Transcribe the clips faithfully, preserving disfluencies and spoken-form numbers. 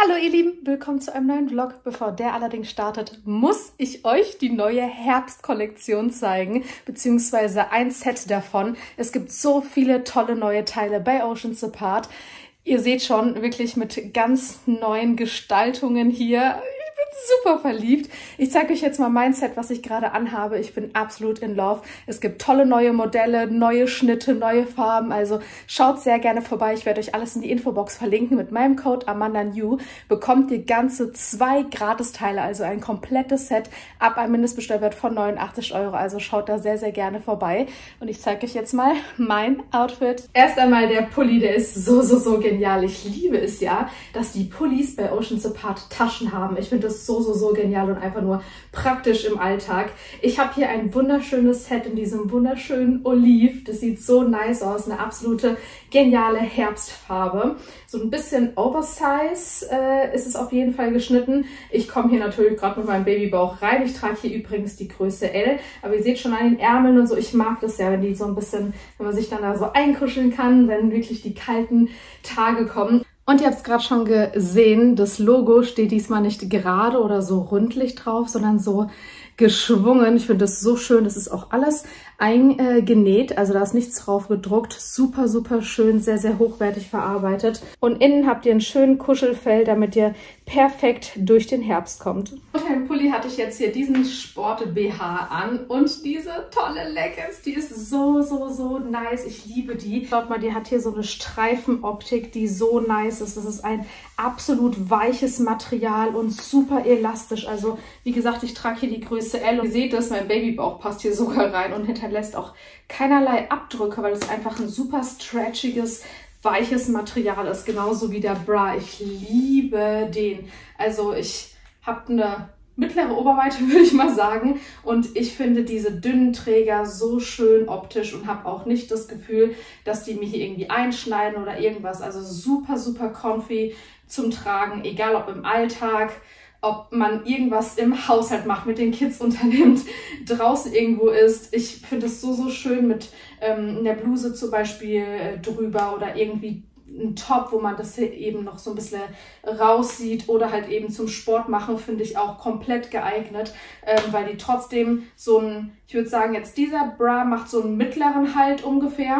Hallo ihr Lieben, willkommen zu einem neuen Vlog. Bevor der allerdings startet, muss ich euch die neue Herbstkollektion zeigen, beziehungsweise ein Set davon. Es gibt so viele tolle neue Teile bei Oceans Apart. Ihr seht schon, wirklich mit ganz neuen Gestaltungen hier. Super verliebt. Ich zeige euch jetzt mal mein Set, was ich gerade anhabe. Ich bin absolut in love. Es gibt tolle neue Modelle, neue Schnitte, neue Farben. Also schaut sehr gerne vorbei. Ich werde euch alles in die Infobox verlinken. Mit meinem Code AmandaNew bekommt ihr ganze zwei Gratisteile, also ein komplettes Set ab einem Mindestbestellwert von neunundachtzig Euro. Also schaut da sehr, sehr gerne vorbei. Und ich zeige euch jetzt mal mein Outfit. Erst einmal der Pulli, der ist so, so, so genial. Ich liebe es ja, dass die Pullis bei Oceans Apart Taschen haben. Ich finde das so, so, so genial und einfach nur praktisch im Alltag. Ich habe hier ein wunderschönes Set in diesem wunderschönen Oliv. Das sieht so nice aus. Eine absolute geniale Herbstfarbe. So ein bisschen Oversize äh, ist es auf jeden Fall geschnitten. Ich komme hier natürlich gerade mit meinem Babybauch rein. Ich trage hier übrigens die Größe L. Aber ihr seht schon an den Ärmeln und so, ich mag das ja, wenn die so ein bisschen, wenn man sich dann da so einkuscheln kann, wenn wirklich die kalten Tage kommen. Und ihr habt es gerade schon gesehen, das Logo steht diesmal nicht gerade oder so rundlich drauf, sondern so geschwungen. Ich finde das so schön. Das ist auch alles eingenäht, also da ist nichts drauf gedruckt. Super, super schön, sehr, sehr hochwertig verarbeitet. Und innen habt ihr einen schönen Kuschelfell, damit ihr perfekt durch den Herbst kommt. Unter dem Pulli hatte ich jetzt hier diesen Sport-B H an und diese tolle Leggings. Die ist so, so, so nice. Ich liebe die. Schaut mal, die hat hier so eine Streifenoptik, die so nice ist. Das ist ein absolut weiches Material und super elastisch. Also wie gesagt, ich trage hier die Größe L und ihr seht das, mein Babybauch passt hier sogar rein und hinterlässt auch keinerlei Abdrücke, weil es einfach ein super stretchiges, weiches Material ist, genauso wie der Bra. Ich liebe den. Also ich habe eine mittlere Oberweite, würde ich mal sagen. Und ich finde diese dünnen Träger so schön optisch und habe auch nicht das Gefühl, dass die mir hier irgendwie einschneiden oder irgendwas. Also super, super comfy zum Tragen, egal ob im Alltag, ob man irgendwas im Haushalt macht, mit den Kids unternimmt, draußen irgendwo ist. Ich finde es so, so schön mit ähm, einer Bluse zum Beispiel äh, drüber oder irgendwie ein Top, wo man das eben noch so ein bisschen raussieht oder halt eben zum Sport machen, finde ich auch komplett geeignet, ähm, weil die trotzdem so ein, ich würde sagen, jetzt dieser Bra macht so einen mittleren Halt ungefähr.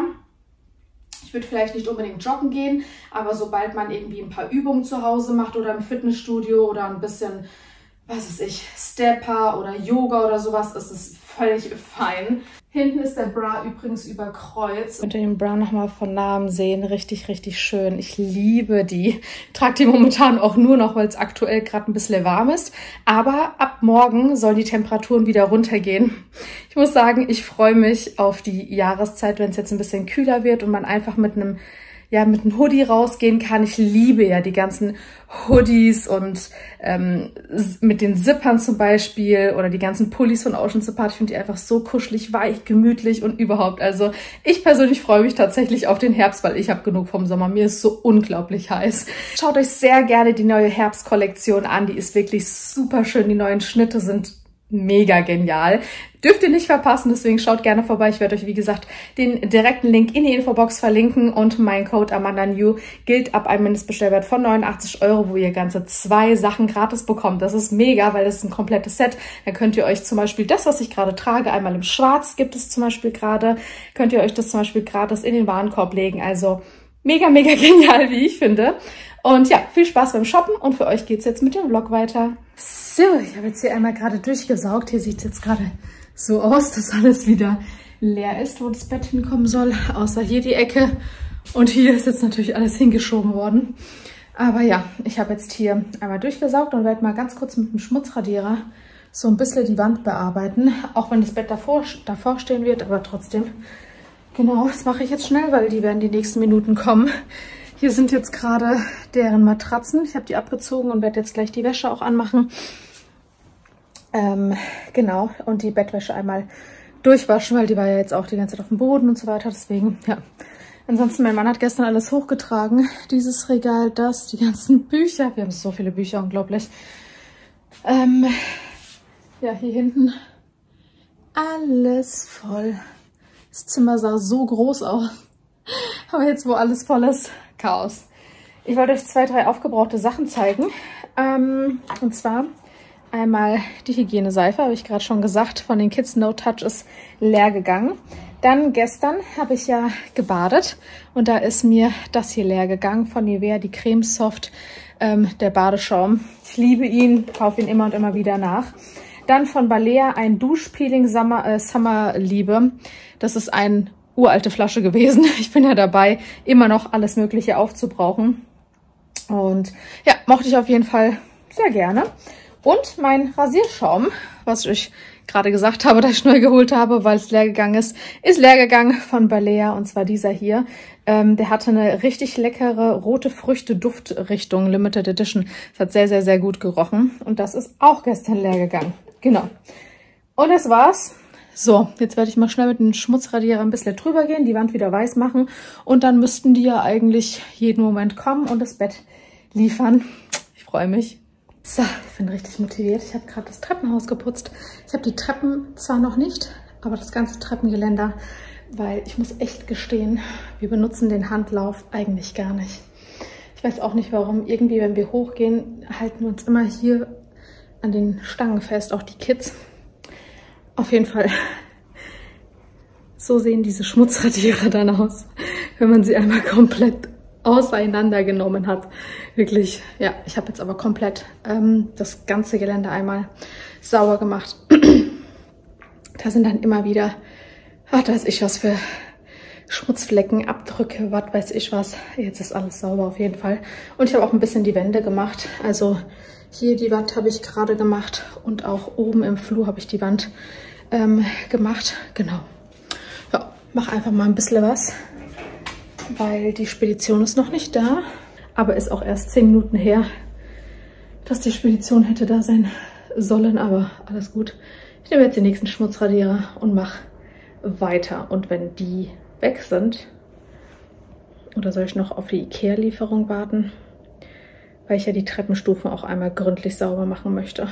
Ich würde vielleicht nicht unbedingt joggen gehen, aber sobald man irgendwie ein paar Übungen zu Hause macht oder im Fitnessstudio oder ein bisschen, was weiß ich, Stepper oder Yoga oder sowas, ist es völlig fein. Hinten ist der Bra übrigens überkreuzt. Könnt ihr den Bra nochmal von nahem sehen. Richtig, richtig schön. Ich liebe die. Ich trage die momentan auch nur noch, weil es aktuell gerade ein bisschen warm ist. Aber ab morgen sollen die Temperaturen wieder runtergehen. Ich muss sagen, ich freue mich auf die Jahreszeit, wenn es jetzt ein bisschen kühler wird und man einfach mit einem ja, mit einem Hoodie rausgehen kann. Ich liebe ja die ganzen Hoodies und ähm, mit den Zippern zum Beispiel oder die ganzen Pullis von Oceans Apart. Ich finde die einfach so kuschelig, weich, gemütlich und überhaupt. Also ich persönlich freue mich tatsächlich auf den Herbst, weil ich habe genug vom Sommer. Mir ist so unglaublich heiß. Schaut euch sehr gerne die neue Herbstkollektion an. Die ist wirklich super schön. Die neuen Schnitte sind mega genial. Dürft ihr nicht verpassen, deswegen schaut gerne vorbei. Ich werde euch, wie gesagt, den direkten Link in die Infobox verlinken und mein Code AmandaNew gilt ab einem Mindestbestellwert von neunundachtzig Euro, wo ihr ganze zwei Sachen gratis bekommt. Das ist mega, weil das ist ein komplettes Set. Dann könnt ihr euch zum Beispiel das, was ich gerade trage, einmal im Schwarz gibt es zum Beispiel gerade, könnt ihr euch das zum Beispiel gratis in den Warenkorb legen. Also mega, mega genial, wie ich finde. Und ja, viel Spaß beim Shoppen und für euch geht's jetzt mit dem Vlog weiter. So, ich habe jetzt hier einmal gerade durchgesaugt. Hier sieht es jetzt gerade so aus, dass alles wieder leer ist, wo das Bett hinkommen soll. Außer hier die Ecke. Und hier ist jetzt natürlich alles hingeschoben worden. Aber ja, ich habe jetzt hier einmal durchgesaugt und werde mal ganz kurz mit dem Schmutzradierer so ein bisschen die Wand bearbeiten. Auch wenn das Bett davor, davor stehen wird, aber trotzdem. Genau, das mache ich jetzt schnell, weil die werden die nächsten Minuten kommen. Hier sind jetzt gerade deren Matratzen. Ich habe die abgezogen und werde jetzt gleich die Wäsche auch anmachen. Ähm, genau, und die Bettwäsche einmal durchwaschen, weil die war ja jetzt auch die ganze Zeit auf dem Boden und so weiter. Deswegen, ja. Ansonsten, mein Mann hat gestern alles hochgetragen. Dieses Regal, das, die ganzen Bücher. Wir haben so viele Bücher, unglaublich. Ähm, ja, hier hinten alles voll. Das Zimmer sah so groß aus. Aber jetzt, wo alles voll ist, Chaos. Ich wollte euch zwei, drei aufgebrauchte Sachen zeigen. Ähm, und zwar einmal die Hygieneseife, habe ich gerade schon gesagt, von den Kids No Touch ist leer gegangen. Dann gestern habe ich ja gebadet und da ist mir das hier leer gegangen von Nivea, die Creme Soft, ähm, der Badeschaum. Ich liebe ihn, kaufe ihn immer und immer wieder nach. Dann von Balea ein Duschpeeling Summer, äh, Summer Liebe. Das ist eine uralte Flasche gewesen. Ich bin ja dabei, immer noch alles Mögliche aufzubrauchen. Und ja, mochte ich auf jeden Fall sehr gerne. Und mein Rasierschaum, was ich gerade gesagt habe, dass ich neu geholt habe, weil es leer gegangen ist, ist leer gegangen von Balea. Und zwar dieser hier. Ähm, der hatte eine richtig leckere rote Früchte-Duftrichtung, Limited Edition. Das hat sehr, sehr, sehr gut gerochen. Und das ist auch gestern leer gegangen. Genau. Und das war's. So, jetzt werde ich mal schnell mit dem Schmutzradierer ein bisschen drüber gehen, die Wand wieder weiß machen. Und dann müssten die ja eigentlich jeden Moment kommen und das Bett liefern. Ich freue mich. So, ich bin richtig motiviert. Ich habe gerade das Treppenhaus geputzt. Ich habe die Treppen zwar noch nicht, aber das ganze Treppengeländer, weil ich muss echt gestehen, wir benutzen den Handlauf eigentlich gar nicht. Ich weiß auch nicht warum. Irgendwie, wenn wir hochgehen, halten wir uns immer hier an den Stangen fest, auch die Kids. Auf jeden Fall, so sehen diese Schmutzradierer dann aus, wenn man sie einmal komplett auseinandergenommen hat. Wirklich, ja, ich habe jetzt aber komplett ähm, das ganze Geländer einmal sauber gemacht. Da sind dann immer wieder, was weiß ich was für Schmutzflecken, Abdrücke, was weiß ich was. Jetzt ist alles sauber auf jeden Fall. Und ich habe auch ein bisschen die Wände gemacht. Also hier die Wand habe ich gerade gemacht und auch oben im Flur habe ich die Wand ähm, gemacht. Genau. Ja, mach einfach mal ein bisschen was, weil die Spedition ist noch nicht da. Aber ist auch erst zehn Minuten her, dass die Spedition hätte da sein sollen. Aber alles gut. Ich nehme jetzt den nächsten Schmutzradierer und mache weiter. Und wenn die weg sind, oder soll ich noch auf die Ikea-Lieferung warten? Weil ich ja die Treppenstufen auch einmal gründlich sauber machen möchte.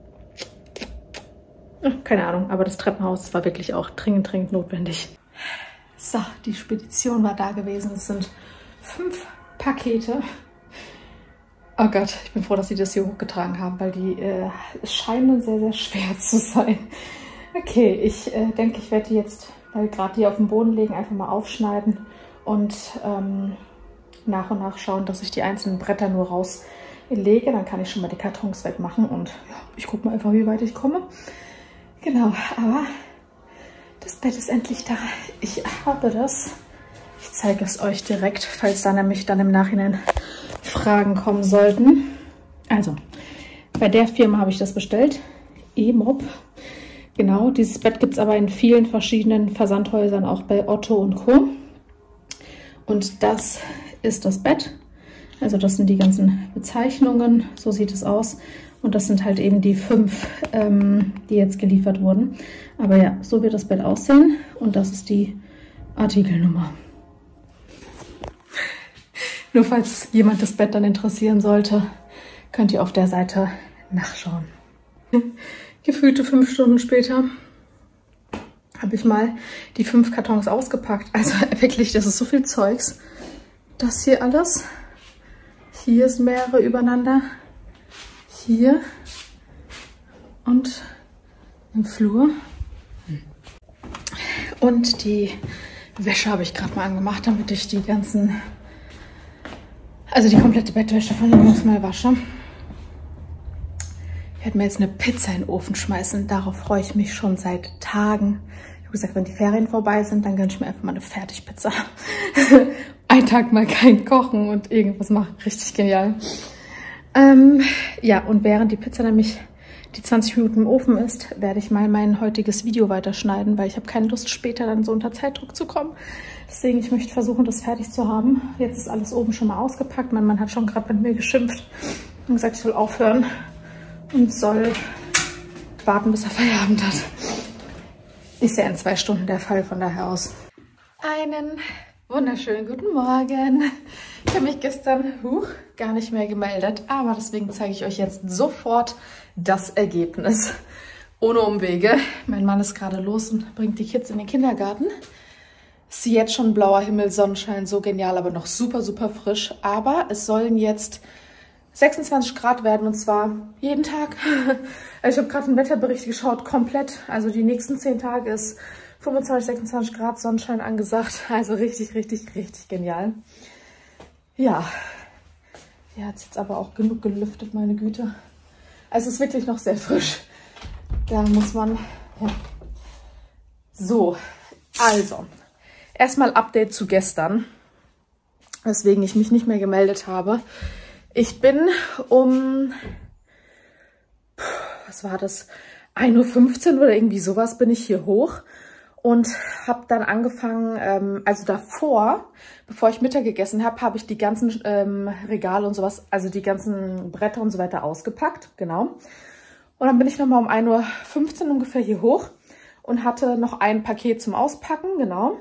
Ach, keine Ahnung, aber das Treppenhaus war wirklich auch dringend, dringend notwendig. So, die Spedition war da gewesen. Es sind fünf Pakete. Oh Gott, ich bin froh, dass sie das hier hochgetragen haben, weil die äh, scheinen sehr, sehr schwer zu sein. Okay, ich äh, denke, ich werde die jetzt, weil wir gerade die auf den Boden legen, einfach mal aufschneiden und ähm, nach und nach schauen, dass ich die einzelnen Bretter nur rauslege. Dann kann ich schon mal die Kartons wegmachen und ja, ich gucke mal einfach, wie weit ich komme. Genau, aber das Bett ist endlich da. Ich habe das. Ich zeige es euch direkt, falls da nämlich dann im Nachhinein Fragen kommen sollten. Also, bei der Firma habe ich das bestellt. E-Mob. Genau, dieses Bett gibt es aber in vielen verschiedenen Versandhäusern, auch bei Otto und Co. Und das ist das Bett. Also das sind die ganzen Bezeichnungen, so sieht es aus. Und das sind halt eben die fünf, ähm, die jetzt geliefert wurden. Aber ja, so wird das Bett aussehen und das ist die Artikelnummer. Nur falls jemand das Bett dann interessieren sollte, könnt ihr auf der Seite nachschauen. Gefühlte fünf Stunden später habe ich mal die fünf Kartons ausgepackt. Also wirklich, das ist so viel Zeugs. Das hier alles. Hier ist mehrere übereinander. Hier. Und im Flur. Und die Wäsche habe ich gerade mal angemacht, damit ich die ganzen, also die komplette Bettwäsche von dem Haus mal wasche. Ich werde mir jetzt eine Pizza in den Ofen schmeißen. Darauf freue ich mich schon seit Tagen. Ich habe gesagt, wenn die Ferien vorbei sind, dann gönne ich mir einfach mal eine Fertigpizza. Ein Tag mal kein Kochen und irgendwas machen. Richtig genial. Ähm, ja, und während die Pizza nämlich die zwanzig Minuten im Ofen ist, werde ich mal mein heutiges Video weiterschneiden, weil ich habe keine Lust, später dann so unter Zeitdruck zu kommen. Deswegen, ich möchte versuchen, das fertig zu haben. Jetzt ist alles oben schon mal ausgepackt. Mein Mann hat schon gerade mit mir geschimpft und gesagt, ich soll aufhören und soll warten, bis er Feierabend hat. Ist ja in zwei Stunden der Fall, von daher aus. Einen wunderschönen guten Morgen. Ich habe mich gestern huch, gar nicht mehr gemeldet, aber deswegen zeige ich euch jetzt sofort das Ergebnis. Ohne Umwege. Mein Mann ist gerade los und bringt die Kids in den Kindergarten. Ist jetzt schon blauer Himmel, Sonnenschein, so genial, aber noch super, super frisch. Aber es sollen jetzt sechsundzwanzig Grad werden und zwar jeden Tag. Ich habe gerade einen Wetterbericht geschaut, komplett. Also die nächsten zehn Tage ist fünfundzwanzig, sechsundzwanzig Grad Sonnenschein angesagt. Also richtig, richtig, richtig genial. Ja, hier hat es jetzt aber auch genug gelüftet, meine Güte. Also es ist wirklich noch sehr frisch. Da muss man, ja. So, also, erstmal Update zu gestern, weswegen ich mich nicht mehr gemeldet habe. Ich bin um, was war das, ein Uhr fünfzehn oder irgendwie sowas bin ich hier hoch und habe dann angefangen, ähm, also davor, bevor ich Mittag gegessen habe, habe ich die ganzen ähm, Regale und sowas, also die ganzen Bretter und so weiter ausgepackt, genau. Und dann bin ich nochmal um ein Uhr fünfzehn ungefähr hier hoch und hatte noch ein Paket zum Auspacken, genau.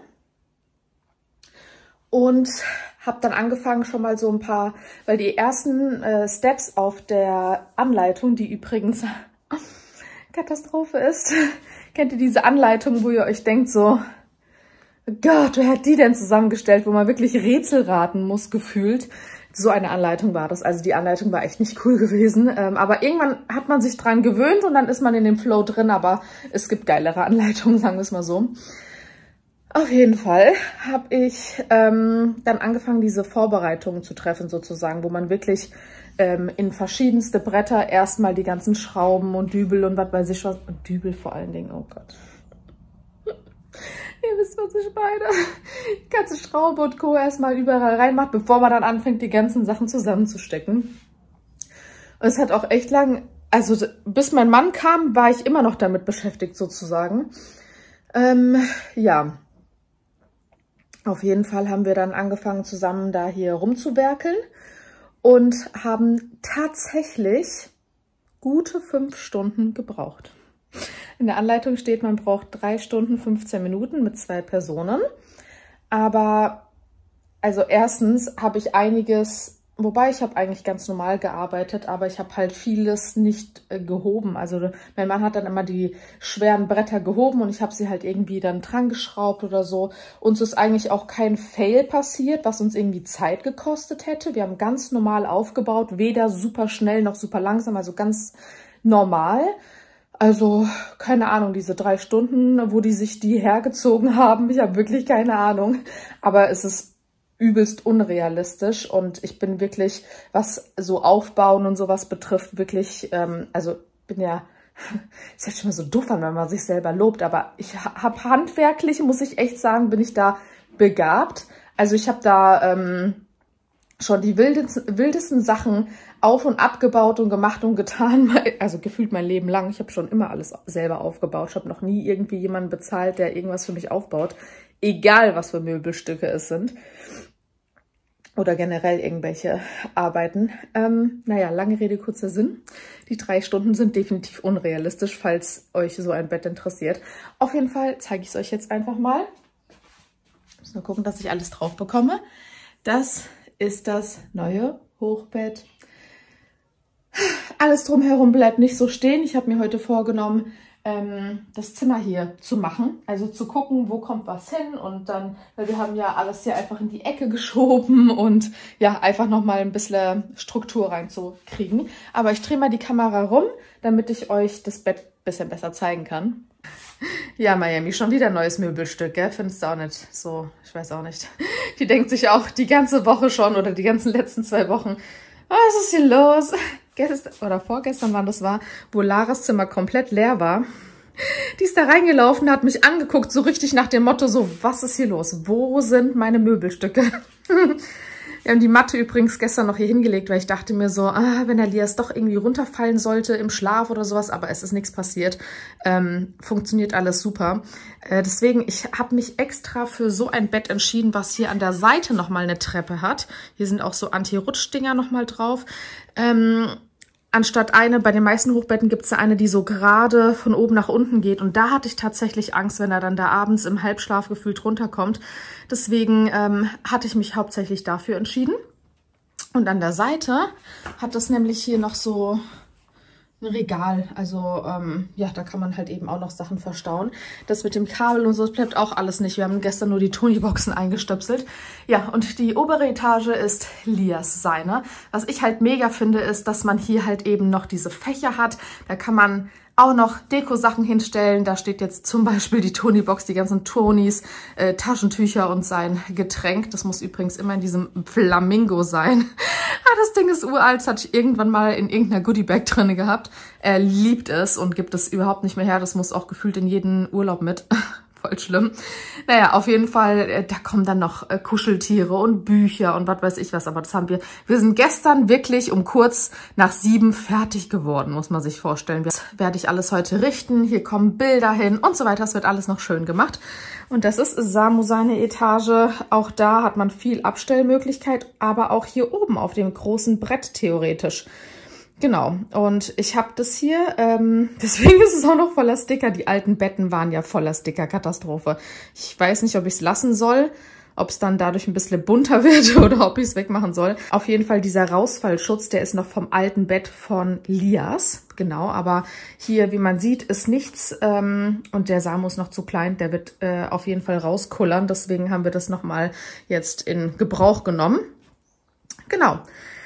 Und habe dann angefangen schon mal so ein paar, weil die ersten äh, Steps auf der Anleitung, die übrigens Katastrophe ist, kennt ihr diese Anleitung, wo ihr euch denkt so, Gott, wer hat die denn zusammengestellt, wo man wirklich Rätsel raten muss, gefühlt. So eine Anleitung war das. Also die Anleitung war echt nicht cool gewesen. Ähm, aber irgendwann hat man sich dran gewöhnt und dann ist man in dem Flow drin. Aber es gibt geilere Anleitungen, sagen wir es mal so. Auf jeden Fall habe ich ähm, dann angefangen, diese Vorbereitungen zu treffen sozusagen, wo man wirklich ähm, in verschiedenste Bretter erstmal die ganzen Schrauben und Dübel und was weiß ich was. Und Dübel vor allen Dingen, oh Gott. Ihr wisst, was ich meine. Die ganze Schraube und Co. erstmal überall reinmacht, bevor man dann anfängt, die ganzen Sachen zusammenzustecken. Und es hat auch echt lang, also bis mein Mann kam, war ich immer noch damit beschäftigt sozusagen. Ähm, ja. Auf jeden Fall haben wir dann angefangen, zusammen da hier rumzuwerkeln und haben tatsächlich gute fünf Stunden gebraucht. In der Anleitung steht, man braucht drei Stunden, fünfzehn Minuten mit zwei Personen. Aber, also erstens habe ich einiges, wobei ich habe eigentlich ganz normal gearbeitet, aber ich habe halt vieles nicht äh, gehoben. Also mein Mann hat dann immer die schweren Bretter gehoben und ich habe sie halt irgendwie dann dran geschraubt oder so. Uns ist eigentlich auch kein Fail passiert, was uns irgendwie Zeit gekostet hätte. Wir haben ganz normal aufgebaut, weder super schnell noch super langsam, also ganz normal. Also, keine Ahnung, diese drei Stunden, wo die sich die hergezogen haben, ich habe wirklich keine Ahnung. Aber es ist übelst unrealistisch und ich bin wirklich, was so Aufbauen und sowas betrifft, wirklich, ähm, also bin ja, ist jetzt schon mal so doof an, wenn man sich selber lobt, aber ich habe handwerklich, muss ich echt sagen, bin ich da begabt. Also ich habe da ähm, schon die wildesten, wildesten Sachen auf- und abgebaut und gemacht und getan, also gefühlt mein Leben lang. Ich habe schon immer alles selber aufgebaut. Ich habe noch nie irgendwie jemanden bezahlt, der irgendwas für mich aufbaut. Egal, was für Möbelstücke es sind. Oder generell irgendwelche Arbeiten. Ähm, naja, lange Rede, kurzer Sinn. Die drei Stunden sind definitiv unrealistisch, falls euch so ein Bett interessiert. Auf jeden Fall zeige ich es euch jetzt einfach mal. Ich muss nur gucken, dass ich alles drauf bekomme. Das ist das neue Hochbett. Alles drumherum bleibt nicht so stehen. Ich habe mir heute vorgenommen, ähm, das Zimmer hier zu machen. Also zu gucken, wo kommt was hin. Und dann, weil wir haben ja alles hier einfach in die Ecke geschoben und ja, einfach nochmal ein bisschen Struktur reinzukriegen. Aber ich drehe mal die Kamera rum, damit ich euch das Bett ein bisschen besser zeigen kann. Ja, Miami, schon wieder ein neues Möbelstück, gell? Findest du auch nicht so, ich weiß auch nicht. Die denkt sich auch die ganze Woche schon oder die ganzen letzten zwei Wochen, was ist hier los? Gestern oder vorgestern war das war, wo Laras Zimmer komplett leer war. Die ist da reingelaufen, hat mich angeguckt, so richtig nach dem Motto, so, was ist hier los? Wo sind meine Möbelstücke? Wir haben die Matte übrigens gestern noch hier hingelegt, weil ich dachte mir so, ah, wenn Elias doch irgendwie runterfallen sollte im Schlaf oder sowas, aber es ist nichts passiert. Ähm, funktioniert alles super. Äh, deswegen, ich habe mich extra für so ein Bett entschieden, was hier an der Seite nochmal eine Treppe hat. Hier sind auch so Anti-Rutsch-Dinger nochmal drauf. Ähm, Anstatt eine, bei den meisten Hochbetten gibt es eine, die so gerade von oben nach unten geht. Und da hatte ich tatsächlich Angst, wenn er dann da abends im Halbschlaf gefühlt runterkommt. Deswegen ähm, hatte ich mich hauptsächlich dafür entschieden. Und an der Seite hat es nämlich hier noch so, ein Regal. Also ähm, ja, da kann man halt eben auch noch Sachen verstauen. Das mit dem Kabel und so, das bleibt auch alles nicht. Wir haben gestern nur die Tony-Boxen eingestöpselt. Ja, und die obere Etage ist Lias seine. Was ich halt mega finde, ist, dass man hier halt eben noch diese Fächer hat. Da kann man auch noch Deko-Sachen hinstellen. Da steht jetzt zum Beispiel die Tony-Box, die ganzen Tonys, äh, Taschentücher und sein Getränk. Das muss übrigens immer in diesem Flamingo sein. Ah, das Ding ist uralt, das hatte ich irgendwann mal in irgendeiner Goodie-Bag drin gehabt. Er liebt es und gibt es überhaupt nicht mehr her. Das muss auch gefühlt in jeden Urlaub mit. Voll schlimm. Naja, auf jeden Fall, äh, da kommen dann noch äh, Kuscheltiere und Bücher und was weiß ich was. Aber das haben wir, wir sind gestern wirklich um kurz nach sieben fertig geworden, muss man sich vorstellen. Das werde ich alles heute richten. Hier kommen Bilder hin und so weiter. Es wird alles noch schön gemacht. Und das ist Samu seine Etage. Auch da hat man viel Abstellmöglichkeit, aber auch hier oben auf dem großen Brett theoretisch. Genau, und ich habe das hier, ähm, deswegen ist es auch noch voller Sticker. Die alten Betten waren ja voller Sticker, Katastrophe. Ich weiß nicht, ob ich es lassen soll, ob es dann dadurch ein bisschen bunter wird oder ob ich es wegmachen soll. Auf jeden Fall dieser Rausfallschutz, der ist noch vom alten Bett von Lias, genau. Aber hier, wie man sieht, ist nichts ähm, und der Samu ist noch zu klein, der wird äh, auf jeden Fall rauskullern. Deswegen haben wir das nochmal jetzt in Gebrauch genommen. Genau.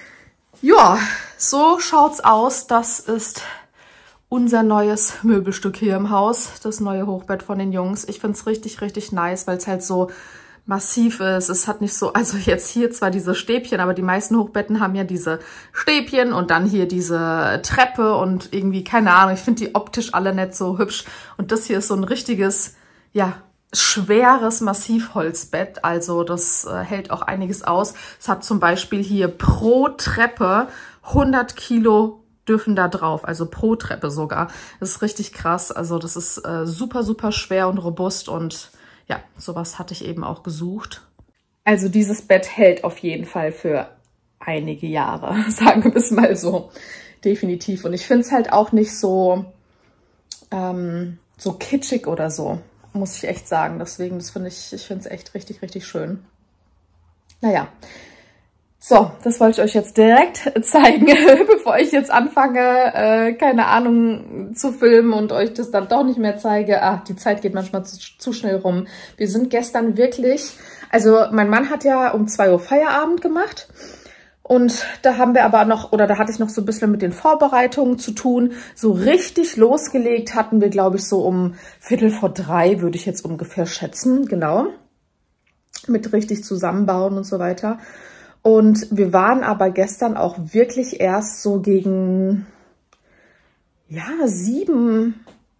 Ja, so schaut's aus. Das ist unser neues Möbelstück hier im Haus. Das neue Hochbett von den Jungs. Ich find's richtig, richtig nice, weil es halt so massiv ist. Es hat nicht so, also jetzt hier zwar diese Stäbchen, aber die meisten Hochbetten haben ja diese Stäbchen und dann hier diese Treppe und irgendwie, keine Ahnung, ich finde die optisch alle nicht so hübsch. Und das hier ist so ein richtiges, ja, schweres Massivholzbett, also das äh, hält auch einiges aus. Es hat zum Beispiel hier pro Treppe hundert Kilo dürfen da drauf, also pro Treppe sogar. Das ist richtig krass, also das ist äh, super, super schwer und robust und ja, sowas hatte ich eben auch gesucht. Also dieses Bett hält auf jeden Fall für einige Jahre, sagen wir es mal so, definitiv. Und ich finde es halt auch nicht so, ähm, so kitschig oder so. Muss ich echt sagen. Deswegen, das finde ich, ich finde es echt richtig, richtig schön. Naja. So, das wollte ich euch jetzt direkt zeigen, bevor ich jetzt anfange, äh, keine Ahnung, zu filmen und euch das dann doch nicht mehr zeige. Ach, die Zeit geht manchmal zu, zu schnell rum. Wir sind gestern wirklich, also mein Mann hat ja um zwei Uhr Feierabend gemacht. Und da haben wir aber noch, oder da hatte ich noch so ein bisschen mit den Vorbereitungen zu tun. So richtig losgelegt hatten wir, glaube ich, so um Viertel vor drei, würde ich jetzt ungefähr schätzen. Genau. Mit richtig zusammenbauen und so weiter. Und wir waren aber gestern auch wirklich erst so gegen, ja, sieben...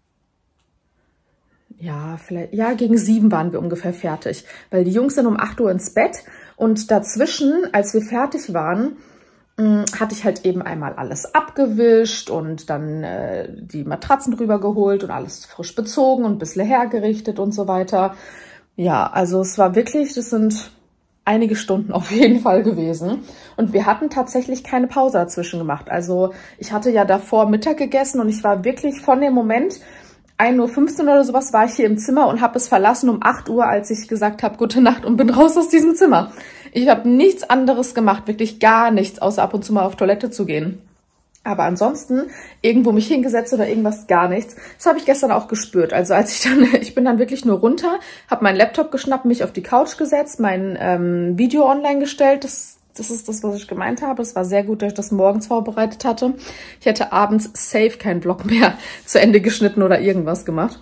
Ja, vielleicht, ja, gegen sieben waren wir ungefähr fertig, weil die Jungs sind um acht Uhr ins Bett und dazwischen, als wir fertig waren, mh, hatte ich halt eben einmal alles abgewischt und dann äh, die Matratzen drüber geholt und alles frisch bezogen und ein bisschen hergerichtet und so weiter. Ja, also es war wirklich, das sind einige Stunden auf jeden Fall gewesen und wir hatten tatsächlich keine Pause dazwischen gemacht. Also ich hatte ja davor Mittag gegessen und ich war wirklich von dem Moment, ein Uhr fünfzehn oder sowas war ich hier im Zimmer und habe es verlassen um acht Uhr, als ich gesagt habe, gute Nacht und bin raus aus diesem Zimmer. Ich habe nichts anderes gemacht, wirklich gar nichts, außer ab und zu mal auf Toilette zu gehen. Aber ansonsten irgendwo mich hingesetzt oder irgendwas, gar nichts. Das habe ich gestern auch gespürt. Also als ich dann, ich bin dann wirklich nur runter, habe meinen Laptop geschnappt, mich auf die Couch gesetzt, mein ähm, Video online gestellt, das Das ist das, was ich gemeint habe. Es war sehr gut, dass ich das morgens vorbereitet hatte. Ich hätte abends safe keinen Vlog mehr zu Ende geschnitten oder irgendwas gemacht.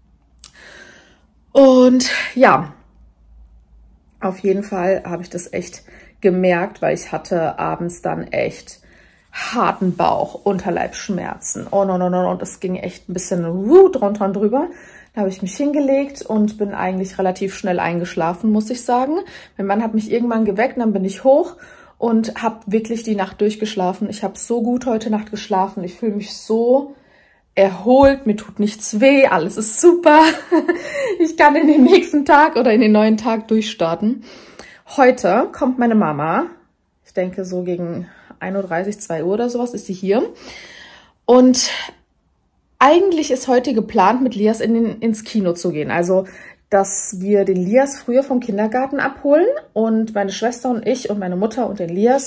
Und ja, auf jeden Fall habe ich das echt gemerkt, weil ich hatte abends dann echt harten Bauch, Unterleibsschmerzen. Oh no, no, no, und es ging echt ein bisschen uh, drunter und drüber. Da habe ich mich hingelegt und bin eigentlich relativ schnell eingeschlafen, muss ich sagen. Mein Mann hat mich irgendwann geweckt, dann bin ich hoch und habe wirklich die Nacht durchgeschlafen. Ich habe so gut heute Nacht geschlafen. Ich fühle mich so erholt, mir tut nichts weh, alles ist super. Ich kann in den nächsten Tag oder in den neuen Tag durchstarten. Heute kommt meine Mama, ich denke so gegen ein Uhr dreißig, zwei Uhr oder sowas ist sie hier. Und eigentlich ist heute geplant, mit Lias in den, ins Kino zu gehen. Also, dass wir den Lias früher vom Kindergarten abholen und meine Schwester und ich und meine Mutter und den Lias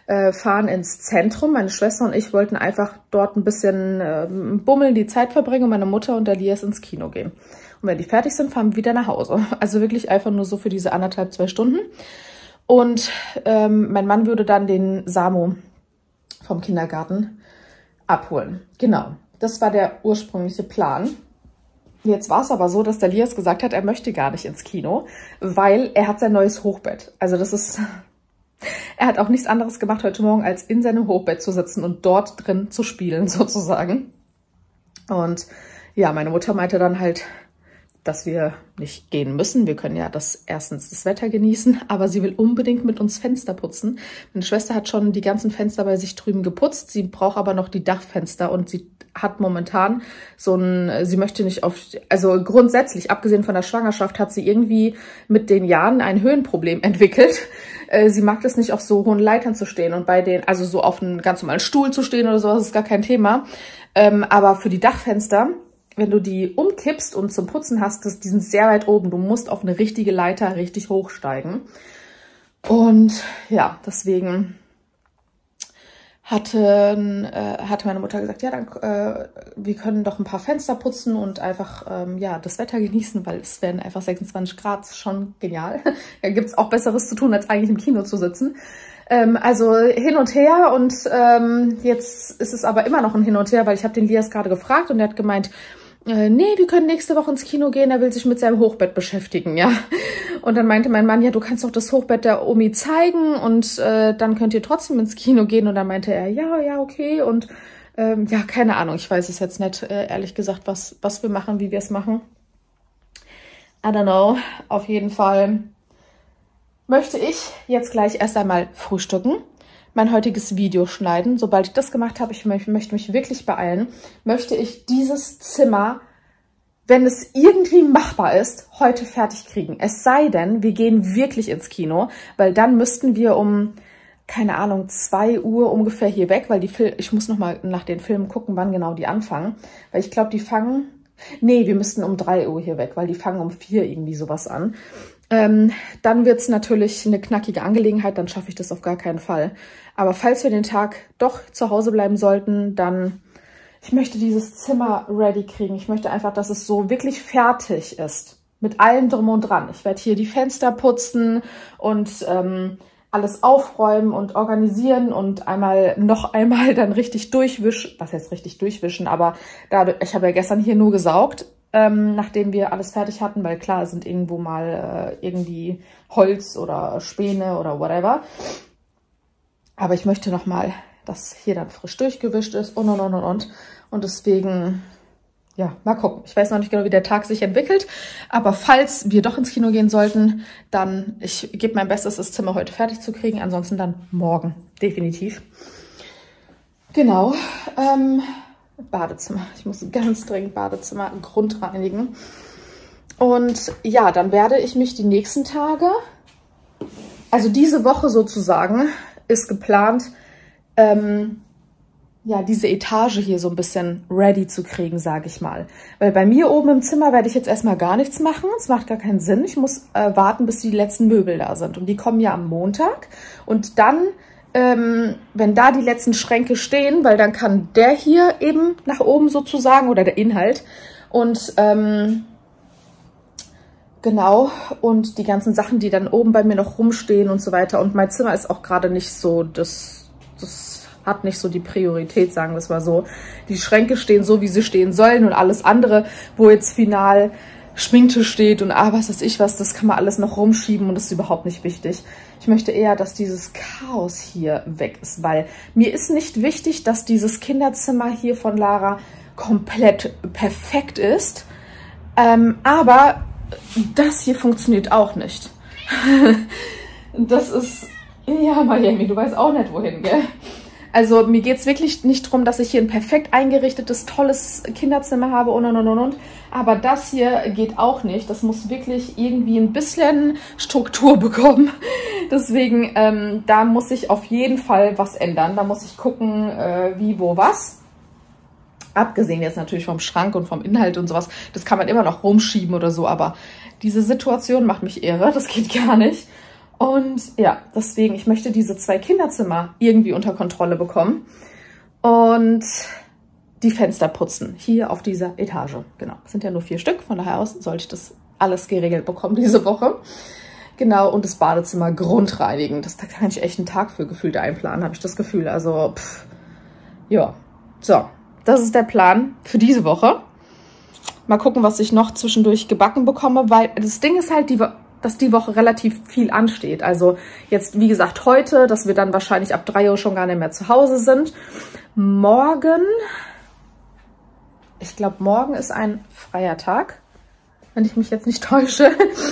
äh, fahren ins Zentrum. Meine Schwester und ich wollten einfach dort ein bisschen äh, bummeln, die Zeit verbringen und meine Mutter und der Elias ins Kino gehen. Und wenn die fertig sind, fahren wir wieder nach Hause. Also wirklich einfach nur so für diese anderthalb, zwei Stunden. Und ähm, mein Mann würde dann den Samu vom Kindergarten abholen. Genau, das war der ursprüngliche Plan. Jetzt war es aber so, dass der Elias gesagt hat, er möchte gar nicht ins Kino, weil er hat sein neues Hochbett. Also das ist... Er hat auch nichts anderes gemacht heute Morgen, als in seinem Hochbett zu sitzen und dort drin zu spielen, sozusagen. Und ja, meine Mutter meinte dann halt, dass wir nicht gehen müssen. Wir können ja das erstens das Wetter genießen, aber sie will unbedingt mit uns Fenster putzen. Meine Schwester hat schon die ganzen Fenster bei sich drüben geputzt. Sie braucht aber noch die Dachfenster und sie hat momentan so ein, sie möchte nicht auf, also grundsätzlich, abgesehen von der Schwangerschaft, hat sie irgendwie mit den Jahren ein Höhenproblem entwickelt. Sie mag es nicht, auf so hohen Leitern zu stehen und bei den, also so auf einem ganz normalen Stuhl zu stehen oder sowas, ist gar kein Thema. Aber für die Dachfenster, wenn du die umkippst und zum Putzen hast, das, die sind sehr weit oben. Du musst auf eine richtige Leiter richtig hochsteigen. Und ja, deswegen hatte, äh, hatte meine Mutter gesagt, ja, dann äh, wir können doch ein paar Fenster putzen und einfach ähm, ja das Wetter genießen, weil es werden einfach sechsundzwanzig Grad, schon genial. Da gibt es auch Besseres zu tun, als eigentlich im Kino zu sitzen. Ähm, also hin und her und ähm, jetzt ist es aber immer noch ein Hin und Her, weil ich habe den Elias gerade gefragt und er hat gemeint, äh, nee, wir können nächste Woche ins Kino gehen, er will sich mit seinem Hochbett beschäftigen, ja. Und dann meinte mein Mann, ja, du kannst doch das Hochbett der Omi zeigen und äh, dann könnt ihr trotzdem ins Kino gehen. Und dann meinte er, ja, ja, okay. Und ähm, ja, keine Ahnung, ich weiß es jetzt nicht, äh, ehrlich gesagt, was, was wir machen, wie wir es machen. I don't know. Auf jeden Fall möchte ich jetzt gleich erst einmal frühstücken, mein heutiges Video schneiden. Sobald ich das gemacht habe, ich möchte mich wirklich beeilen, möchte ich dieses Zimmer, wenn es irgendwie machbar ist, heute fertig kriegen. Es sei denn, wir gehen wirklich ins Kino, weil dann müssten wir um, keine Ahnung, zwei Uhr ungefähr hier weg, weil die Fil ich muss nochmal nach den Filmen gucken, wann genau die anfangen, weil ich glaube, die fangen, nee, wir müssten um drei Uhr hier weg, weil die fangen um vier irgendwie sowas an. Ähm, dann wird es natürlich eine knackige Angelegenheit, dann schaffe ich das auf gar keinen Fall. Aber falls wir den Tag doch zu Hause bleiben sollten, dann, ich möchte dieses Zimmer ready kriegen. Ich möchte einfach, dass es so wirklich fertig ist. Mit allem drum und dran. Ich werde hier die Fenster putzen und ähm, alles aufräumen und organisieren und einmal, noch einmal dann richtig durchwischen. Was heißt richtig durchwischen? Aber dadurch, ich habe ja gestern hier nur gesaugt. Ähm, nachdem wir alles fertig hatten, weil klar, es sind irgendwo mal äh, irgendwie Holz oder Späne oder whatever. Aber ich möchte nochmal, dass hier dann frisch durchgewischt ist und und und und und. Und deswegen, ja, mal gucken. Ich weiß noch nicht genau, wie der Tag sich entwickelt. Aber falls wir doch ins Kino gehen sollten, dann, ich gebe mein Bestes, das Zimmer heute fertig zu kriegen. Ansonsten dann morgen, definitiv. Genau, ähm... Badezimmer. Ich muss ganz dringend Badezimmer grundreinigen. Und ja, dann werde ich mich die nächsten Tage, also diese Woche sozusagen, ist geplant, ähm, ja, diese Etage hier so ein bisschen ready zu kriegen, sage ich mal. Weil bei mir oben im Zimmer werde ich jetzt erstmal gar nichts machen. Es macht gar keinen Sinn. Ich muss äh, warten, bis die letzten Möbel da sind. Und die kommen ja am Montag. Und dann... Ähm, wenn da die letzten Schränke stehen, weil dann kann der hier eben nach oben sozusagen oder der Inhalt und ähm, genau und die ganzen Sachen, die dann oben bei mir noch rumstehen und so weiter und mein Zimmer ist auch gerade nicht so, das, das hat nicht so die Priorität, sagen wir es mal so. Die Schränke stehen so, wie sie stehen sollen und alles andere, wo jetzt final Schminktisch steht und ah, was weiß ich was, das kann man alles noch rumschieben und das ist überhaupt nicht wichtig. Ich möchte eher, dass dieses Chaos hier weg ist, weil mir ist nicht wichtig, dass dieses Kinderzimmer hier von Lara komplett perfekt ist, ähm, aber das hier funktioniert auch nicht. Das ist, ja Miami, du weißt auch nicht wohin, gell? Also mir geht es wirklich nicht darum, dass ich hier ein perfekt eingerichtetes, tolles Kinderzimmer habe und und und und. Aber das hier geht auch nicht. Das muss wirklich irgendwie ein bisschen Struktur bekommen. Deswegen, ähm, da muss ich auf jeden Fall was ändern. Da muss ich gucken, äh, wie, wo, was. Abgesehen jetzt natürlich vom Schrank und vom Inhalt und sowas. Das kann man immer noch rumschieben oder so. Aber diese Situation macht mich irre. Das geht gar nicht. Und ja, deswegen, ich möchte diese zwei Kinderzimmer irgendwie unter Kontrolle bekommen und die Fenster putzen, hier auf dieser Etage. Genau, es sind ja nur vier Stück, von daher aus sollte ich das alles geregelt bekommen diese Woche. Genau, und das Badezimmer grundreinigen. Das, da kann ich echt einen Tag für gefühlt einplanen, habe ich das Gefühl. Also, pff, ja, so, das ist der Plan für diese Woche. Mal gucken, was ich noch zwischendurch gebacken bekomme, weil das Ding ist halt, die, dass die Woche relativ viel ansteht. Also jetzt, wie gesagt, heute, dass wir dann wahrscheinlich ab drei Uhr schon gar nicht mehr zu Hause sind. Morgen, ich glaube, morgen ist ein freier Tag, wenn ich mich jetzt nicht täusche.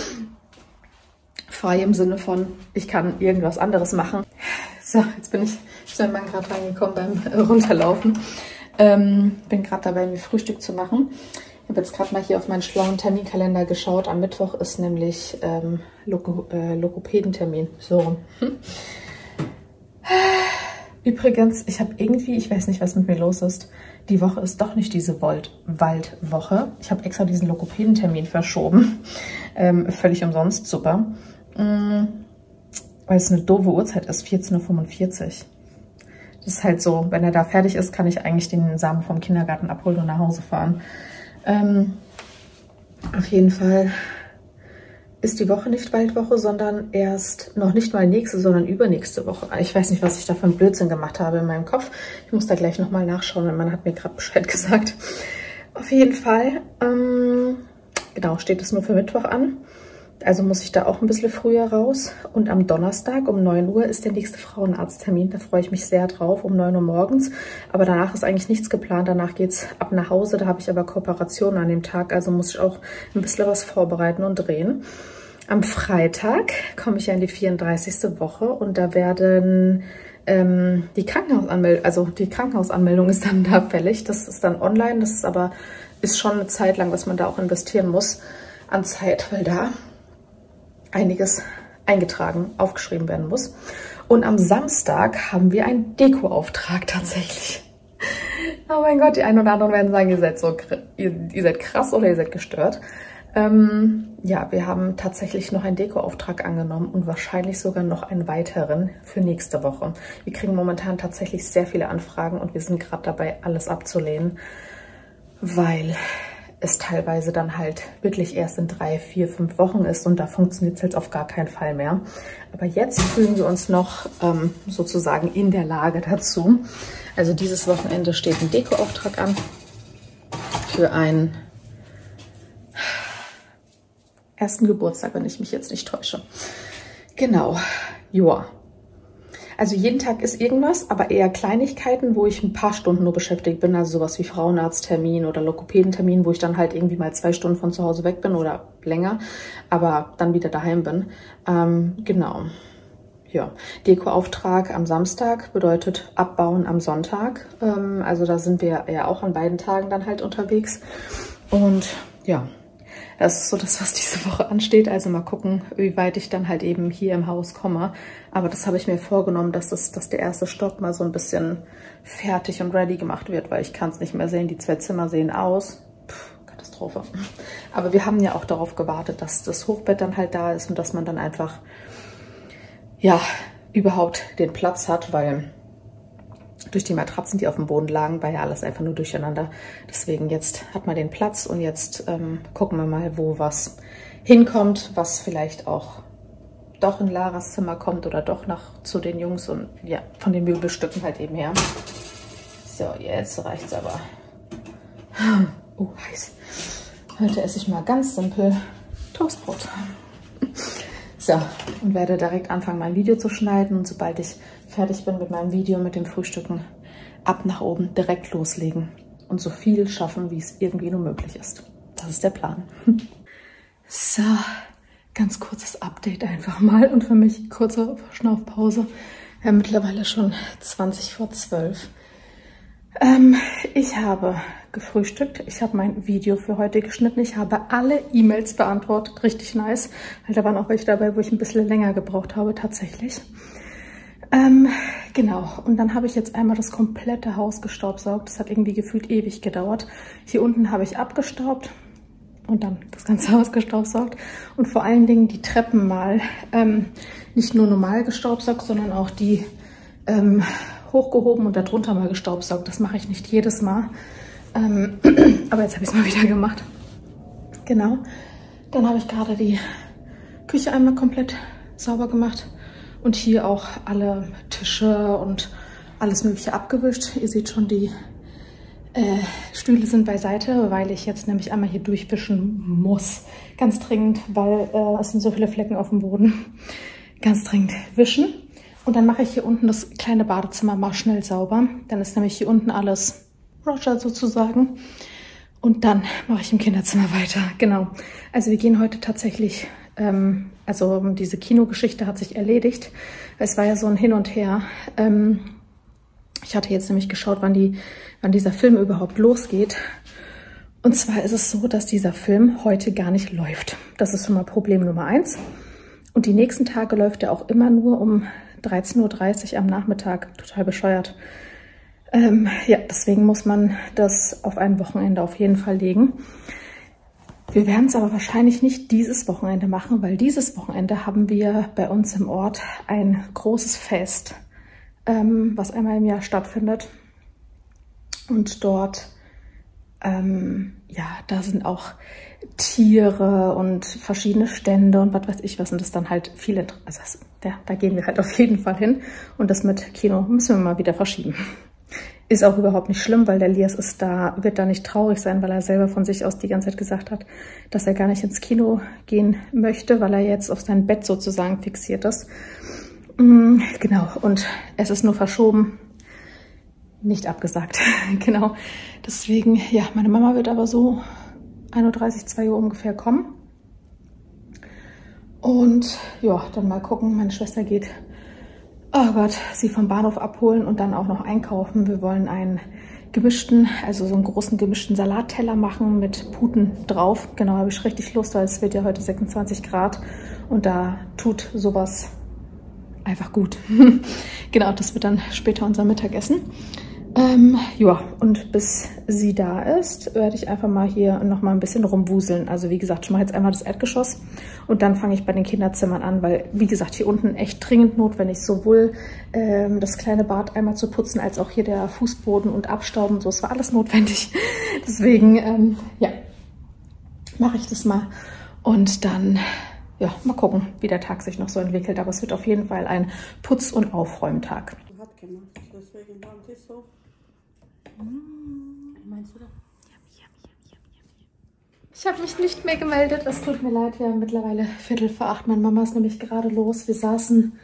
Frei im Sinne von, ich kann irgendwas anderes machen. So, jetzt bin ich, ich bin Mann gerade reingekommen beim Runterlaufen. Ähm, bin gerade dabei, mir Frühstück zu machen. Ich habe jetzt gerade mal hier auf meinen schlauen Terminkalender geschaut. Am Mittwoch ist nämlich ähm, Logo, äh, Logopädentermin. So. Hm. Übrigens, ich habe irgendwie, ich weiß nicht, was mit mir los ist. Die Woche ist doch nicht diese Wald Waldwoche. Ich habe extra diesen Logopädentermin verschoben. Ähm, völlig umsonst, super. Ähm, weil es eine doofe Uhrzeit ist, vierzehn Uhr fünfundvierzig. Das ist halt so, wenn er da fertig ist, kann ich eigentlich den Samen vom Kindergarten abholen und nach Hause fahren. Ähm, auf jeden Fall ist die Woche nicht Waldwoche, sondern erst noch nicht mal nächste, sondern übernächste Woche. Ich weiß nicht, was ich da für einen Blödsinn gemacht habe in meinem Kopf. Ich muss da gleich nochmal nachschauen, mein Mann hat mir gerade Bescheid gesagt. Auf jeden Fall, ähm, genau, steht es nur für Mittwoch an. Also muss ich da auch ein bisschen früher raus. Und am Donnerstag um neun Uhr ist der nächste Frauenarzttermin. Da freue ich mich sehr drauf, um neun Uhr morgens. Aber danach ist eigentlich nichts geplant. Danach geht es ab nach Hause. Da habe ich aber Kooperationen an dem Tag. Also muss ich auch ein bisschen was vorbereiten und drehen. Am Freitag komme ich ja in die vierunddreißigste Woche. Und da werden ähm, die Krankenhausanmeldung, also die Krankenhausanmeldung ist dann da fällig. Das ist dann online. Das ist aber ist schon eine Zeit lang, was man da auch investieren muss an Zeit, weil da einiges eingetragen, aufgeschrieben werden muss. Und am Samstag haben wir einen Dekoauftrag tatsächlich. Oh mein Gott, die einen oder anderen werden sagen, ihr seid so, ihr, ihr seid krass oder ihr seid gestört. Ähm, ja, wir haben tatsächlich noch einen Dekoauftrag angenommen und wahrscheinlich sogar noch einen weiteren für nächste Woche. Wir kriegen momentan tatsächlich sehr viele Anfragen und wir sind gerade dabei, alles abzulehnen, weil es teilweise dann halt wirklich erst in drei, vier, fünf Wochen ist und da funktioniert es halt auf gar keinen Fall mehr. Aber jetzt fühlen wir uns noch ähm, sozusagen in der Lage dazu. Also dieses Wochenende steht ein Dekoauftrag an für einen ersten Geburtstag, wenn ich mich jetzt nicht täusche. Genau, joa. Also jeden Tag ist irgendwas, aber eher Kleinigkeiten, wo ich ein paar Stunden nur beschäftigt bin. Also sowas wie Frauenarzttermin oder Logopädentermin, wo ich dann halt irgendwie mal zwei Stunden von zu Hause weg bin oder länger, aber dann wieder daheim bin. Ähm, genau. Ja, Dekoauftrag am Samstag bedeutet Abbauen am Sonntag. Ähm, also da sind wir ja auch an beiden Tagen dann halt unterwegs. Und ja, das ist so das, was diese Woche ansteht. Also mal gucken, wie weit ich dann halt eben hier im Haus komme. Aber das habe ich mir vorgenommen, dass, das, dass der erste Stock mal so ein bisschen fertig und ready gemacht wird, weil ich kann es nicht mehr sehen. Die zwei Zimmer sehen aus. Puh, Katastrophe. Aber wir haben ja auch darauf gewartet, dass das Hochbett dann halt da ist und dass man dann einfach, ja, überhaupt den Platz hat, weil durch die Matratzen, die auf dem Boden lagen, war ja alles einfach nur durcheinander. Deswegen jetzt hat man den Platz und jetzt ähm, gucken wir mal, wo was hinkommt, was vielleicht auch doch in Laras Zimmer kommt oder doch nach zu den Jungs und ja, von den Möbelstücken halt eben her. So, jetzt reicht's aber. Oh, heiß. Heute esse ich mal ganz simpel Toastbrot. So, und werde direkt anfangen, mein Video zu schneiden. Und sobald ich fertig bin mit meinem Video, mit dem Frühstücken, ab nach oben, direkt loslegen. Und so viel schaffen, wie es irgendwie nur möglich ist. Das ist der Plan. So, ganz kurzes Update einfach mal. Und für mich kurze Verschnaufpause. Wir haben mittlerweile schon zwanzig vor zwölf. Ähm, ich habe gefrühstückt. Ich habe mein Video für heute geschnitten. Ich habe alle E-Mails beantwortet. Richtig nice. Weil da waren auch welche dabei, wo ich ein bisschen länger gebraucht habe, tatsächlich. Ähm, genau. Und dann habe ich jetzt einmal das komplette Haus gestaubsaugt. Das hat irgendwie gefühlt ewig gedauert. Hier unten habe ich abgestaubt. und dann das ganze Haus gestaubsaugt und vor allen Dingen die Treppen mal ähm, nicht nur normal gestaubsaugt, sondern auch die ähm, hochgehoben und darunter mal gestaubsaugt. Das mache ich nicht jedes Mal, ähm, aber jetzt habe ich es mal wieder gemacht. Genau, dann habe ich gerade die Küche einmal komplett sauber gemacht und hier auch alle Tische und alles Mögliche abgewischt. Ihr seht schon, die äh, Stühle sind beiseite, weil ich jetzt nämlich einmal hier durchwischen muss. Ganz dringend, weil äh, es sind so viele Flecken auf dem Boden. Ganz dringend wischen. Und dann mache ich hier unten das kleine Badezimmer mal schnell sauber. Dann ist nämlich hier unten alles Roger sozusagen. Und dann mache ich im Kinderzimmer weiter. Genau. Also wir gehen heute tatsächlich, ähm, also diese Kinogeschichte hat sich erledigt. Es war ja so ein Hin und Her. Ähm, ich hatte jetzt nämlich geschaut, wann, die, wann dieser Film überhaupt losgeht. Und zwar ist es so, dass dieser Film heute gar nicht läuft. Das ist schon mal Problem Nummer eins. Und die nächsten Tage läuft er auch immer nur um dreizehn Uhr dreißig am Nachmittag. Total bescheuert. Ähm, ja, deswegen muss man das auf ein Wochenende auf jeden Fall legen. Wir werden es aber wahrscheinlich nicht dieses Wochenende machen, weil dieses Wochenende haben wir bei uns im Ort ein großes Fest, ähm, was einmal im Jahr stattfindet. Und dort, ähm, ja, da sind auch Tiere und verschiedene Stände und was weiß ich was. Und das dann halt viele, also das, ja, da gehen wir halt auf jeden Fall hin. Und das mit Kino müssen wir mal wieder verschieben. Ist auch überhaupt nicht schlimm, weil der Lias ist da, wird da nicht traurig sein, weil er selber von sich aus die ganze Zeit gesagt hat, dass er gar nicht ins Kino gehen möchte, weil er jetzt auf sein Bett sozusagen fixiert ist. Mm, genau, und es ist nur verschoben, nicht abgesagt. Genau, deswegen, ja, meine Mama wird aber so ein Uhr dreißig, zwei Uhr ungefähr kommen. Und ja, dann mal gucken, meine Schwester geht, oh Gott, sie vom Bahnhof abholen und dann auch noch einkaufen. Wir wollen einen gemischten, also so einen großen gemischten Salatteller machen mit Puten drauf. Genau, habe ich richtig Lust, weil es wird ja heute sechsundzwanzig Grad und da tut sowas einfach gut. Genau, das wird dann später unser Mittagessen. Ähm, ja, und bis sie da ist, werde ich einfach mal hier noch mal ein bisschen rumwuseln. Also wie gesagt, ich mache jetzt einmal das Erdgeschoss und dann fange ich bei den Kinderzimmern an, weil wie gesagt, hier unten echt dringend notwendig, sowohl ähm, das kleine Bad einmal zu putzen, als auch hier der Fußboden und Abstauben und so. Es war alles notwendig. Deswegen, ähm, ja, mache ich das mal und dann, ja, mal gucken, wie der Tag sich noch so entwickelt. Aber es wird auf jeden Fall ein Putz- und Aufräumtag. Hat gemacht, deswegen war das so. Meinst du das? Ich habe mich nicht mehr gemeldet. Es tut mir leid, wir haben mittlerweile Viertel vor acht. Meine Mama ist nämlich gerade los. Wir saßen,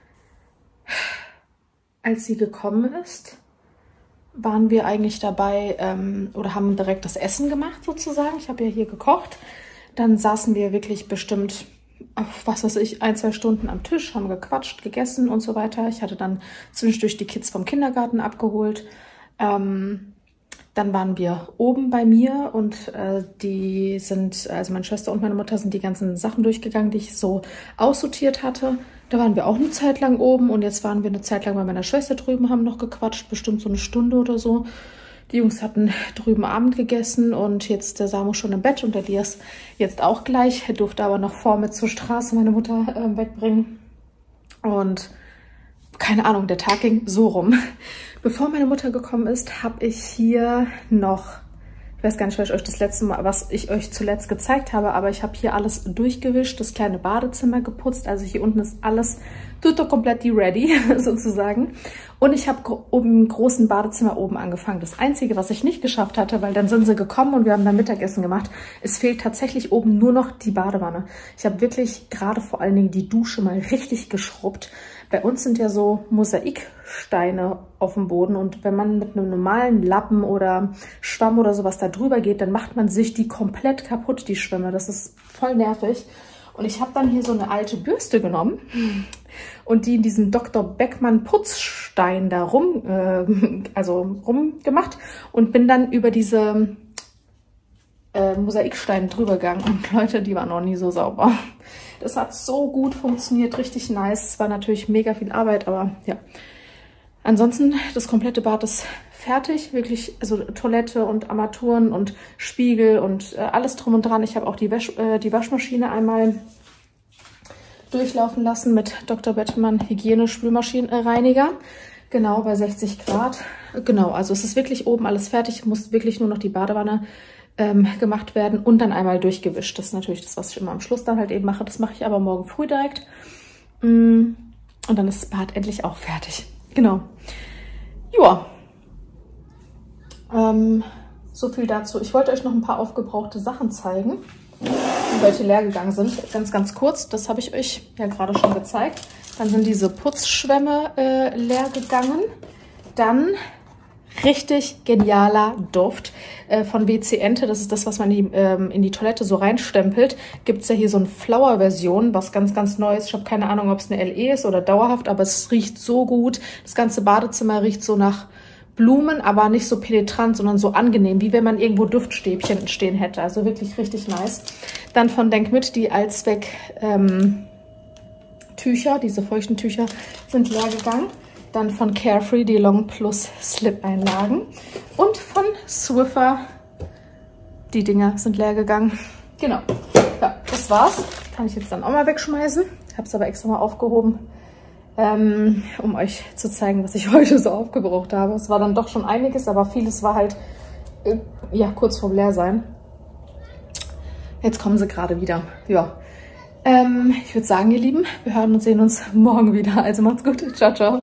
als sie gekommen ist, waren wir eigentlich dabei ähm, oder haben direkt das Essen gemacht sozusagen. Ich habe ja hier gekocht. Dann saßen wir wirklich bestimmt, was weiß ich, ein, zwei Stunden am Tisch, haben gequatscht, gegessen und so weiter. Ich hatte dann zwischendurch die Kids vom Kindergarten abgeholt. Ähm, dann waren wir oben bei mir und äh, die sind, also meine Schwester und meine Mutter sind die ganzen Sachen durchgegangen, die ich so aussortiert hatte. Da waren wir auch eine Zeit lang oben und jetzt waren wir eine Zeit lang bei meiner Schwester drüben, haben noch gequatscht, bestimmt so eine Stunde oder so. Die Jungs hatten drüben Abend gegessen und jetzt der Samu schon im Bett und der Lias jetzt auch gleich. Er durfte aber noch vor mit zur Straße meine Mutter äh, wegbringen. Und keine Ahnung, der Tag ging so rum. Bevor meine Mutter gekommen ist, habe ich hier noch, ich weiß gar nicht, was ich euch das letzte Mal, was ich euch zuletzt gezeigt habe, aber ich habe hier alles durchgewischt, das kleine Badezimmer geputzt. Also hier unten ist alles tutto completti ready, sozusagen. Und ich habe oben im großen Badezimmer oben angefangen. Das Einzige, was ich nicht geschafft hatte, weil dann sind sie gekommen und wir haben dann Mittagessen gemacht, es fehlt tatsächlich oben nur noch die Badewanne. Ich habe wirklich gerade vor allen Dingen die Dusche mal richtig geschrubbt. Bei uns sind ja so Mosaiksteine auf dem Boden und wenn man mit einem normalen Lappen oder Schwamm oder sowas da drüber geht, dann macht man sich die komplett kaputt, die Schwämme. Das ist voll nervig. Und ich habe dann hier so eine alte Bürste genommen und die in diesem Doktor Beckmann Putzstein da rum, äh, also rumgemacht und bin dann über diese äh, Mosaiksteine drüber gegangen. Und Leute, die waren noch nie so sauber. Das hat so gut funktioniert, richtig nice. Es war natürlich mega viel Arbeit, aber ja. Ansonsten, das komplette Bad ist fertig. Wirklich, also Toilette und Armaturen und Spiegel und äh, alles drum und dran. Ich habe auch die, Wäsch äh, die Waschmaschine einmal durchlaufen lassen mit Doktor Bettmann Hygiene-Spülmaschinenreiniger. Genau, bei sechzig Grad. Genau, also es ist wirklich oben alles fertig. Muss wirklich nur noch die Badewanne ähm, gemacht werden und dann einmal durchgewischt. Das ist natürlich das, was ich immer am Schluss dann halt eben mache. Das mache ich aber morgen früh direkt. Und dann ist das Bad endlich auch fertig. Genau. Ja. Ähm, so viel dazu. Ich wollte euch noch ein paar aufgebrauchte Sachen zeigen, welche leer gegangen sind. Ganz, ganz kurz. Das habe ich euch ja gerade schon gezeigt. Dann sind diese Putzschwämme äh, leer gegangen. Dann richtig genialer Duft äh, von W C Ente. Das ist das, was man in die, ähm, in die Toilette so reinstempelt. Gibt es ja hier so eine Flower-Version, was ganz, ganz neu ist. Ich habe keine Ahnung, ob es eine L E ist oder dauerhaft, aber es riecht so gut. Das ganze Badezimmer riecht so nach Blumen, aber nicht so penetrant, sondern so angenehm, wie wenn man irgendwo Duftstäbchen stehen hätte. Also wirklich richtig nice. Dann von Denk mit, die Allzweck ähm, Tücher, diese feuchten Tücher sind leer gegangen. Dann von Carefree die Long Plus Slip-Einlagen. Und von Swiffer, die Dinger sind leer gegangen. Genau, ja, das war's. Kann ich jetzt dann auch mal wegschmeißen. Ich habe es aber extra mal aufgehoben, ähm, um euch zu zeigen, was ich heute so aufgebraucht habe. Es war dann doch schon einiges, aber vieles war halt äh, ja, kurz vorm Leersein. Jetzt kommen sie gerade wieder. Ja, ähm, ich würde sagen, ihr Lieben, wir hören und sehen uns morgen wieder. Also macht's gut. Ciao, ciao.